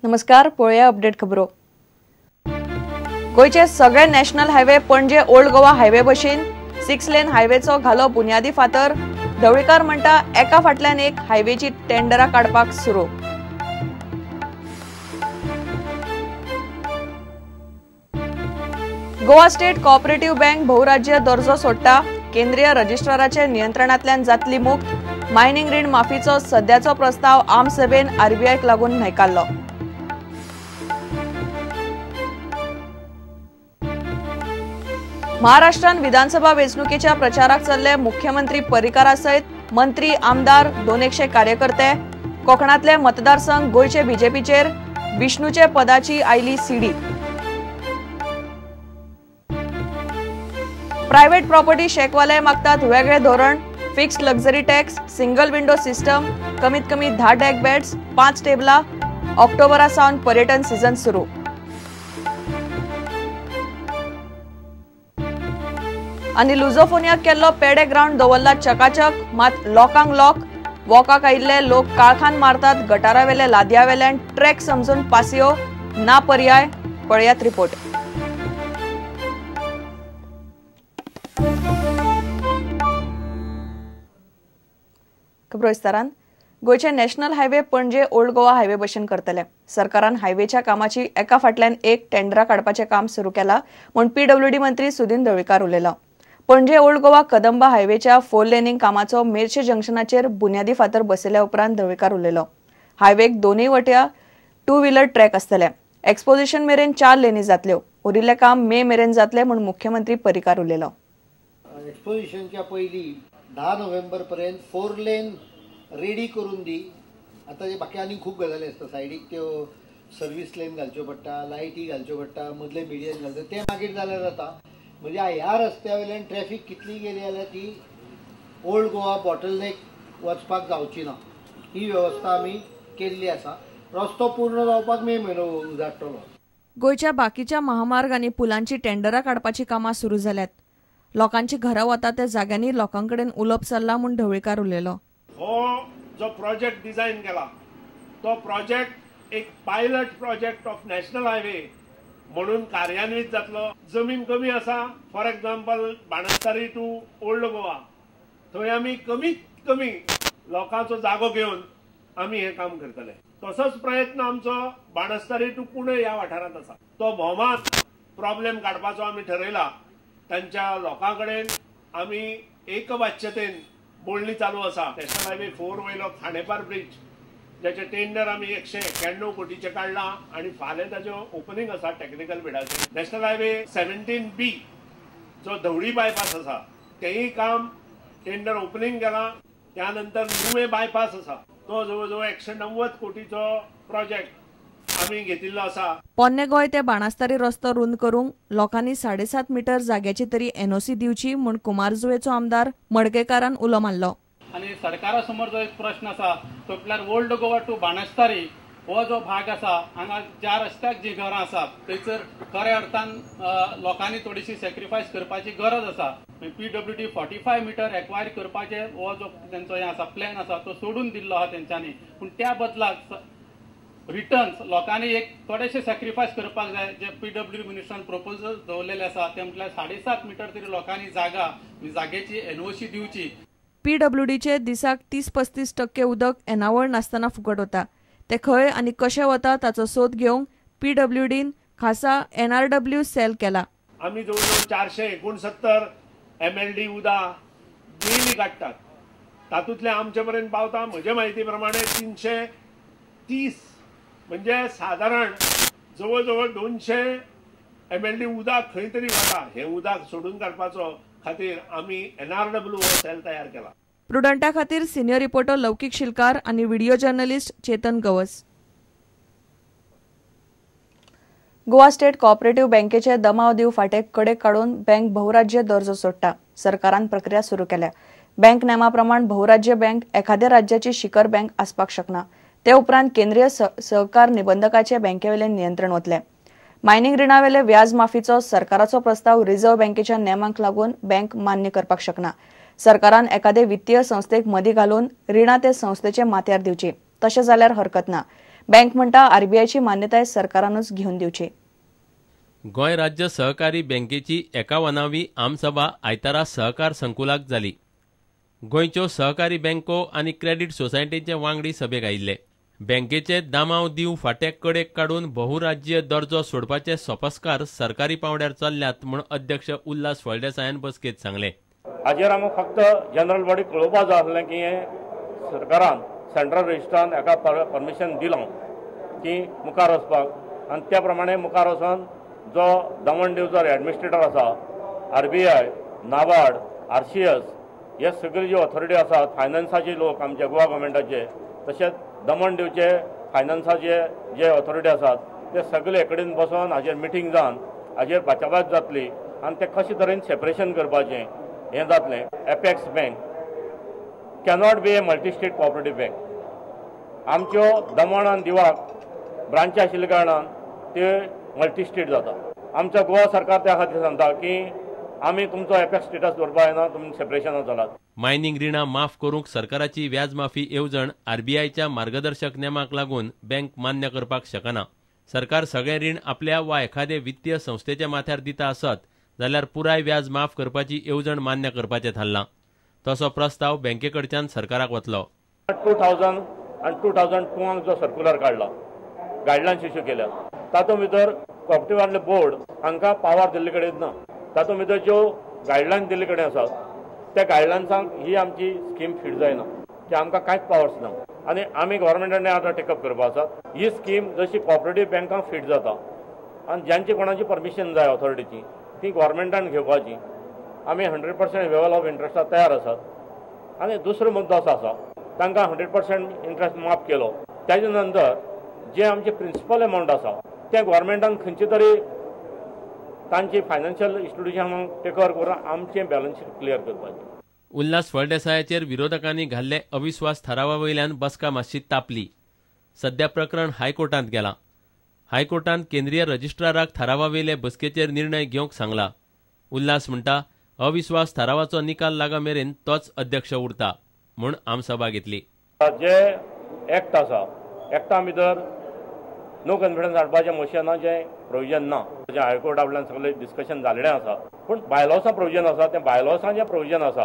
नमस्कार, पळया अपडेट खबरो। गोयचे सगळे national highway Panaji old Goa highway बशीन 6 लेन हायवेचो घालो बुनियादी फातर। ढवळीकार म्हणटा एका फाटल्यान एक हायवेची टेंडरा काडपाक सुरू। गोवा स्टेट कोऑपरेटिव्ह बँक भौराज्य दर्जो सोडटा। केंद्रीय रजिस्ट्राराचे नियंत्रणांतल्यान जातली मुक्त। मायनिंग रीण माफीचो सध्याचो प्रस्ताव आमसभेन आरबीआयक लागून न्हयकारलो। महाराष्ट्रान विधानसभा वेंचणुकेच्या प्रचाराक चल्ले मुख्यमंत्री परिकारा सयत मंत्री आमदार 200 कार्यकर्ते। कोकणातले मतदारसंघ गोयचे बीजेपीचेर विष्णूचे पदाची आयली सीडी। प्रायव्हेट प्रॉपर्टी शेकवाले मागतात वेगळे धोरण। Fixed luxury tax, single window system, कमीत कमी 10 डेक बेड्स, 5 टेबला। ऑक्टोबरासावन पर्यटन सीझन सुरू। आणि लुझोफोनियाक केल्लो पेडे ग्राउंड दवरला चकाचक, मात लोकांक लॉक। वॉकाक आयिल्ले लोक काळखान मारतात। गटारावेले लादयावेल्यान ट्रॅक समजून पासियो ना पर्याय। पळयात रिपोर्ट। खबरो विस्तारान। गोयचे national highway Panaji old Goa highway बशीन करतले। सरकारान हायवेच्या कामाची एका फाटल्यान एक टेंडरा काडपाचे काम सुरू केला म्हूण पीडब्ल्यूडी मंत्री सुदीन ढवळीकार उलयलो। पणजे ओल्ड गोवा कदंबा हायवेच्या 4 लेनिंग कामाचो मेर्शे जंक्शनाचेर बुनियादी फातर बसयल्या उपरांत ढवळीकार उलयलो। हायवेक दोनूय वट्या 2 व्हीलर ट्रॅक आसतले। एक्सपोजिशन मेरेन 4 लेनी जातल्यो। उरिल्ले काम मे मेरेन जातले म्हूण मुख्यमंत्री परिकार उलयलो। एक्सपोजिशनच्या पयली 10 नोव्हेंबर पर्यंत 4 लेन रेडी करून दी। आता जे बाकी आनी खूब गजाली आसता, सायडीक त्यो सर्वीस लेन घालच्यो पडटा, लायटी घालच्यो पडटा, मदले मिडियन घालच्यो, ते मागीर जाल्यार जाता। म्हणजे ह्या रस्त्या वयल्यान ट्रॅफिक कितली गेली जाल्यार ती ओल्ड गोवा बॉटलनेक वचपाक जावची ना। ही वेवस्था आमी केल्ली आसा। रस्तो पूर्ण जावपाक मे म्हयनो उजाडटलो। गोयच्या बाकीच्या महामार्ग आनी पुलांची टेंडरा काडपाची कामां सुरू जाल्यात। लोकांची घरां वता त्या जाग्यांनी लोकांकडेन उलोवप चल्ला म्हूण ढवळीकार उलयलो। हो जो प्रोजेक्ट डिझायन केला तो प्रोजेक्ट एक pilot project of national highway म्हणून कार्यान्वित जातलो। जमीन कमी आसा, for example Banastari to old Goa, थंय आमी कमीत कमी लोकांचो जागो घेवन आमी हे काम करतले। तसोच प्रयत्न आमचो बाणस्तारी टू पुणे ह्या वाठारांत आसा। तो भोवमात प्रॉब्लेम काडपाचो आमी ठरयला। तांच्या लोकां कडेन आमी एकवाच्यतेन बोलणी चालू आसा। नॅशनल हायवे 4 वयलो खांडेपार ब्रिज ज्याचे टेंडर आमी 191 कोटीचे काढला आणि फाल्यां ताचो ओपनिंग आसा टेक्निकल बिडाचे। नॅशनल हायवे 17B जो धवळी बायपास आसा तेही काम टेंडर ओपनिंग केला। त्यानंतर नुवे बायपास आसा तो जवळजवळ 190 कोटीचो प्रोजेक्ट आमी घेतिल्लो आसा। पोन्ने गोय ते बाणास्तारी रस्तो रुंद करूंक लोकांनी 7.5 मीटर जाग्याची तरी एनओसी दिवची म्हूण कुमारजुवेचो आमदार मडकेकारान उलो मारलो। आणि सरकारा समोर जो एक प्रश्न आसा तो म्हटल्यार ओल्ड गोवा टू बाणस्तारी हो जो भाग आसा हांगा ज्या रस्त्याक जी घरां आसात थंयसर खऱ्या अर्थान लोकांनी थोडीशी सॅक्रिफायस करपाची गरज आसा। पीडब्ल्यूडी 45 मीटर एक्वायर करपाचे हो जो तेंचो हे आसा प्लॅन आसा तो सोडून दिल्लो आहा तेंच्यांनी, पूण त्या बदलाक रिटर्न्स लोकांनी एक थोडेशे सॅक्रिफायस करपाक जाय। जे पीडब्ल्यूडी मिनिस्टरान प्रपोजल दवरलेले आसा ते म्हटल्यार 7.5 मीटर तरी लोकांनी जागेची एनओसी दिवची। पीडब्ल्यूडीचे दिसाक 30-35% उदक एनावळ नासतना फुकट वता। ते खंय आनी कशें वता ताचो सोद घेवंक पीडब्ल्यूडीन खासा एनआरडब्ल्यू सेल केला। आमी जवळजवळ 469 MLD उदा डेली काडटात। तातूंतले आमचे पर्यंत पावता म्हजे म्हायती प्रमाणे 330, म्हणजे साधारण जवळजवळ 200 MLD उदक खंय तरी वता। हे उदक सोडून काडपाचो खातीर आमी एनआरडब्ल्यू सेल तयार केला। प्रुडंटा खातीर सिनियर रिपोर्टर लौकिक शिलकार आणि video journalist Chetan Gawas. Goa state cooperative बँकेचे दमाव दिव फाटे कडेक काडून बँक भौराज्य दर्जो सोडटा। सरकारान प्रक्रिया सुरू केल्या। बँक नेमाप्रमाण भौराज्य बँक एखाद्या राज्याची शिखर बँक आसपाक शकना। ते उपरांत केंद्रीय सहकार निबंधकाचे बँकेवेलें नियंत्रण वतले। मायनिंग रिणावेले व्याज माफीचो सरकाराचो प्रस्ताव रिझर्व्ह बँकेच्या नेमांक लागून बँक मान्य करपाक शकना। सरकारान एखादे वित्तीय संस्थेक मदी घालून रिणां ते संस्थेचे माथ्यार दिवची, तशें जाल्यार हरकत ना। बँक म्हणटा आरबीआयची मान्यताय सरकारानूच घेवन दिवची। गोंय राज्य सहकारी बँकेची 51वी आमसभा आयतारा सहकार संकुलाक जाली। गोंयच्यो सहकारी बँको आनी क्रेडीट सोसायटीचे वांगडी सभेक आयिल्ले। बँकेचे दामाव दिव फाटे कडेक काडून बहुराज्यीय दर्जो सोडपाचे सोपस्कार सरकारी पावंड्यार चल्ल्यात म्हूण अध्यक्ष उल्हास फळदेसायान बसकेंत सांगले। हाजेर आमकां फक्त जनरल बॉडी कळोवपाक जाय आसलें की हे सरकारान सेंट्रल रजिस्ट्रान एका परमिशन दिलां की मुखार वचपाक आनी त्या प्रमाणे मुखार वचून जो दमण दिवचो एडमिनिस्ट्रेटर आसा आरबीआय नाबार्ड आरसीएस हे सगळे ज्यो ऑथॉरिटी आसात फायनान्साचे लोक आमच्या गोवा गव्हर्मेंटाचे तशेंच दमण दिवचे फायनान्साचे जे ऑथॉरिटी आसात ते सगळे कडेन बसून हाजेर मिटींग जावन हाजेर भाचाभाच जातली आनी ते कशे तरेन सेपरेशन करपाचें हें जातलें। Apex bank cannot be a multi state cooperative bank. आमच्यो दमण आनी दिवाक ब्रांची आशिल्ल्या कारणान ते मल्टी स्टेट जाता। आमचो गोवा सरकार त्या खातीर सांगता की आमी तुमचो एपेक्स स्टेटस दवरपा येना, तुमी सेपरेशनान चलात। मायनिंग रिणां माफ करूंक सरकाराची व्याज माफी येवजण आरबीआयच्या मार्गदर्शक नेमाक लागून बँक मान्य करपाक शकना। सरकार सगळें रीण आपल्या वा एखादे वित्तीय संस्थेच्या माथ्यार दिता आसत जाल्यार पुराय व्याज माफ करपाची येवजण मान्य करपाचें थारलां। तसो प्रस्ताव बँकेकडच्यान सरकाराक वतलो। 2000 आनी 2002 जो सर्क्युलर काडला, गायडलायन्स इश्यू केल्या, तातूंत भितर कॉपरेटिव्ह बोर्ड हांकां पावर दिल्ले कडेन ना। तातूंत भितर ज्यो गायडलायन्स दिल्ले कडेन आसात त्या गायडलायन्सांक ही आमची स्कीम फिट जायना, की आमकां कांयच पावर्स ना आनी आमी गव्हर्मेंटान आतां टेकअप करपा आसात। ही स्कीम जशी कॉपरेटिव्ह बँकांक फिट जाता आनी ज्यांची कोणाची परमिशन जाय ऑथॉरिटीची ती गव्हर्मेंटान घेवपाची। आमी 100% वेवल ऑफ इंट्रस्टाक तयार आसात। आनी दुसरो मुद्दो असो आसा तांकां 100% इंट्रस्ट माफ केलो त्याचे नंतर जे आमचे प्रिंसिपल अमाउंट आसा ते गव्हर्मेंटान खंयचे तरी तांची फायनान्शियल इन्स्टिट्यूशनांक टेक ओवर करून आमचें बॅलन्स शीट क्लियर करपाचें। उल्हास फळदेसायाचेर विरोधकांनी घाल्ले अविश्वास थारावा वयल्यान बसका मातशी तापली। सध्या प्रकरण हायकोर्टांत गेलां। हायकोर्टान केंद्रीय रजिस्ट्राराक थारावावेले बसकेचेर निर्णय घेवंक सांगला। उल्हास म्हणटा अविश्वास थारावाचो निकाल लागा मेरेन तोच अध्यक्ष उरता म्हूण आमसभा घेतली। जे एक्ट आसा एक्टा भितर नो कॉन्फिडन्स हाडपाचें मोशनाचें प्रोविजन ना। हायकोर्टा कडल्यान सगळें डिस्कशन जाल्लें आसा, पूण बायलॉसा प्रोविजन आसा तें बायलॉसाचें प्रोविजन आसा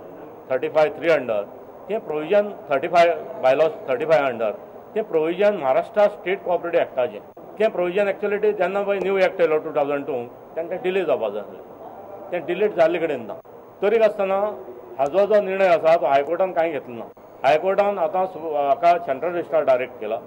35(3) अंडर तें प्रोविजन 35 बायलॉस 35 अंडर तें प्रोविजन महाराष्ट्रा स्टेट कोऑपरेटिव्ह एक्टाचें तें प्रोविजन एक्चुअली जेन्ना पळय न्यू एक्ट येयलो 2002 तेन्ना डिले जावपाक जाय आसलें, तें डिलीट जाल्ले कडेन ना। तरी आसतना हाजो जो निर्णय आसा तो हायकोर्टान कांय घेतलो ना। हायकोर्टान आतां हाका सेंट्रल रजिस्ट्रार डायरेक्ट केला,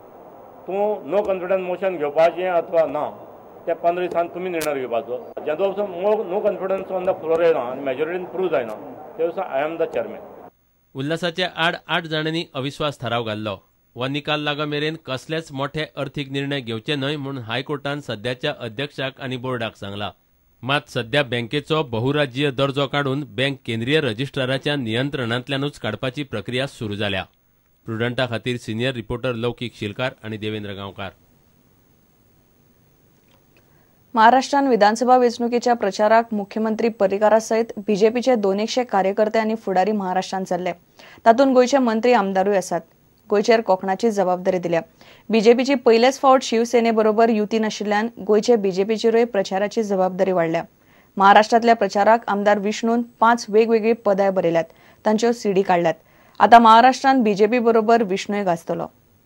तूं नो कॉन्फिडन्स मोशन घेवपाचें अथवा ना ते 15 दिसान तुमी निर्णय घेवपाचो। जेदो no confidence on the floor येना आनी मेजॉरिटीन प्रूव जायना ते दिसा आय एम द चेअरमॅन। उल्हासाचे आड 8 जाणांनी अविश्वास थाराव घाल्लो। वा निकाल लागा मेरेन कसलेच मोठे अर्थीक निर्णय घेवचे न्हय म्हूण हायकोर्टान सध्याच्या अध्यक्षाक आनी बोर्डाक सांगला। मात सध्या बँकेचो बहुराज्यीय दर्जो काडून बँक केंद्रीय रजिस्ट्राराच्या नियंत्रणांतल्यानूच काडपाची प्रक्रिया सुरू जाल्या। प्रुडंटा खातीर सिनियर रिपोर्टर लौकीक शिलकार आनी देवेंद्र गांवकार। महाराष्ट्रान विधानसभा वेंचणुकेच्या प्रचाराक मुख्यमंत्री पर्रीकारा सयत बीजेपीचे 200 कार्यकर्ते आनी फुडारी महाराष्ट्रांत चल्ले। तातूंत गोंयचे मंत्री आमदारूय आसात। गोंयचेर कोंकणाची जबाबदारी दिल्या। बीजेपीची पयलेच फावट शिवसेनेबरोबर युती नाशिल्ल्यान गोंयचे बीजेपीचेरूय प्रचाराची जबाबदारी वाडल्या। महाराष्ट्रांतल्या प्रचाराक आमदार विष्णून 5 वेगवेगळी पदां बरयल्यात, तांच्यो सीडी काडल्यात। आता महाराष्ट्रांत बीजेपी बरोबर विष्णूय गाजतलो।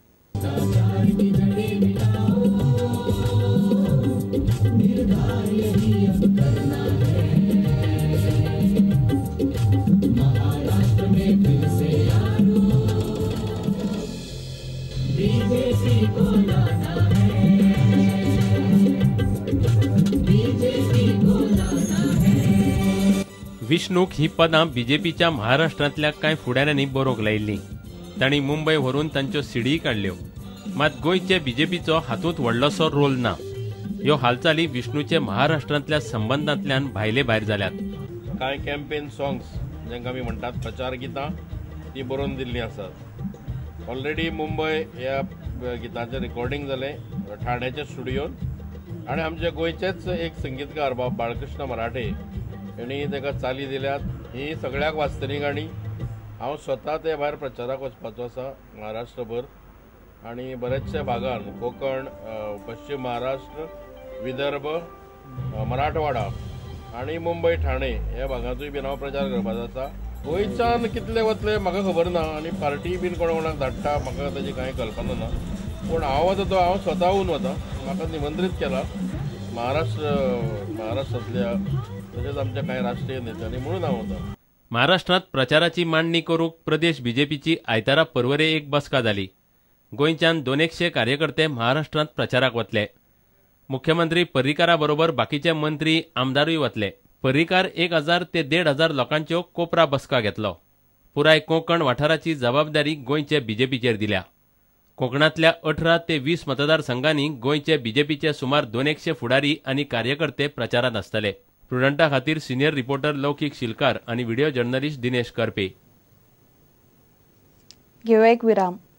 विष्णूक ही पदां बीजेपीच्या महाराष्ट्रांतल्या कांय फुडाऱ्यांनी बरोवंक लायिल्लीं। तांणी मुंबय व्हरून तांच्यो सीडी काडल्यो। मात गोंयचे बीजेपीचो हातूंत व्हडलोसो रोल ना। ह्यो हालचाली विष्णूचे महाराष्ट्रांतल्या संबंधांतल्यान भायले भायर जाल्यात। कांय कॅम्पेन सॉंग्स जांकां आमी म्हणटात प्रचार गितां ती बरोवन दिल्लीं आसात। ऑलरेडी मुंबय ह्या गितांचें रिकॉर्डिंग जालें ठाण्याच्या स्टुडियोन आनी आमचे गोंयचेच एक संगीतकार बाळकृष्ण मराठे हांणी ताका चाली दिल्यात। ही सगळ्याक वाचतली गाणी। हांव स्वता ते भायर प्रचाराक वचपाचो आसा महाराष्ट्रभर आणि बरेचशा भागात कोकण, पश्चिम महाराष्ट्र, विदर्भ, मराठवाडा आणि मुंबई, ठाणे ह्या भागातूय बीन हांव प्रचार करपाचो आसा. गोंयच्यान कितले वतले म्हाका खबर ना आनी पार्टी बीन कोणाक धाडटा म्हाका ताची कांय कल्पना ना. पूण हांव वता तो हांव स्वताहून वता. म्हाका निमंत्रीत केला महाराष्ट्रांतल्या तशेंच आमच्या कांय राष्ट्रीय नेत्यांनी म्हणून हांव वता. महाराष्ट्रात प्रचाराची मांडणी करूंक प्रदेश बीजेपीची आयतारा परवरे एक बसका जाली. गोंयच्यान 200 कार्यकर्ते महाराष्ट्रांत प्रचाराक वतले. मुख्यमंत्री पर्रीकारा बरोबर बाकीचे मंत्री आमदारूय वतले. पर्रीकार 1000 ते 1500 लोकांच्यो कोपरा बसका घेतलो. पुराय कोंकण वाठाराची जबाबदारी गोंयचे बीजेपीचेर दिल्या. कोकणांतल्या 18 ते 20 मतदारसंघांनी गोंयचे बीजेपीचे सुमार 200 फुडारी आनी कार्यकर्ते प्रचारांत आसतले. प्रुडंटा खातीर सिनियर रिपोर्टर लौकीक शिलकार आनी व्हिडिओ जर्नलिस्ट दिनेश करपे. घेऊया एक विराम.